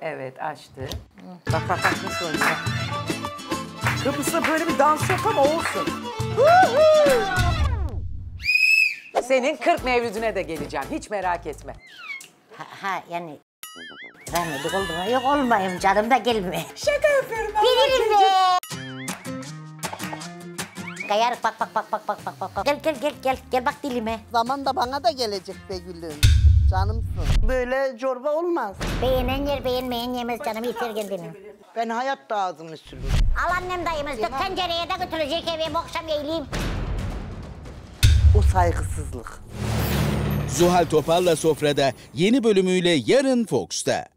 Evet açtı. Bak bak bak nasıl oynuyor. Kıbrıs'ta böyle bir dans yok ama olsun. Senin 40 mevlüdüne de geleceğim. Hiç merak etme. Ha yani rahmetlik oldu mu? Yok olmayayım canım da gelme. Şaka yapıyorum. Bilirim be. Kayar bak bak bak bak bak bak bak. Gel bak dilime. Zaman da bana da gelecek be gülüm. Canımsın. Böyle çorba olmaz. Beğenen yer beğenmeyen yemez canım yeter kendini. Ben hayatta ağzımı sürürüm. Al annem dayımız dök tencereye de götürecek eve bu akşam yeğleyim. O saygısızlık. Zuhal Topal'la Sofra'da yeni bölümüyle yarın Fox'ta.